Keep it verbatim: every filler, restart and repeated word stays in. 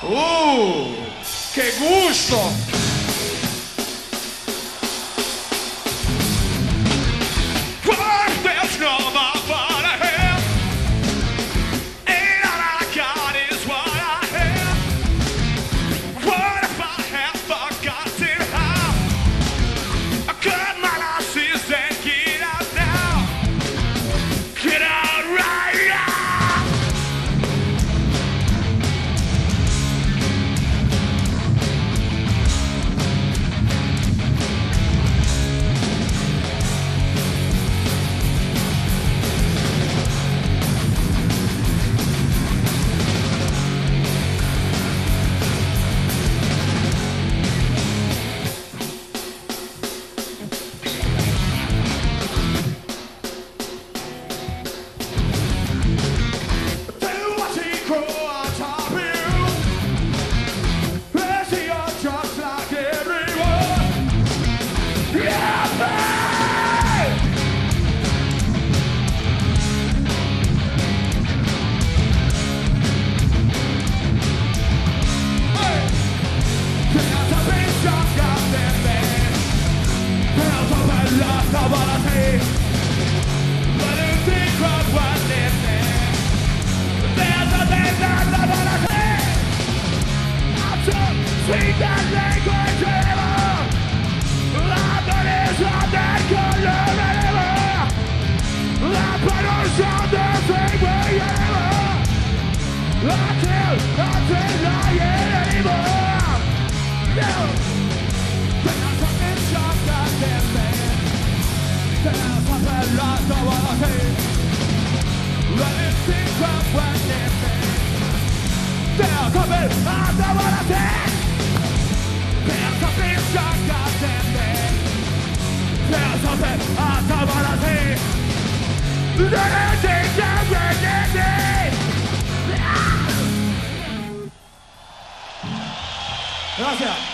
¡Uh! ¡Qué gusto! Speak that language anymore. I'm not as on that color anymore. I'm not as on that same way anymore. I can't, I can't lie anymore. No. Then I'm fucking shocked, goddamn man. Then I'm fucking lost, I wanna say. Let it sink up when it's there. Then I'm coming, I don't wanna say. There's something shot, goddamn thing. There's something I don't wanna see. There's anything that we need. Gracias.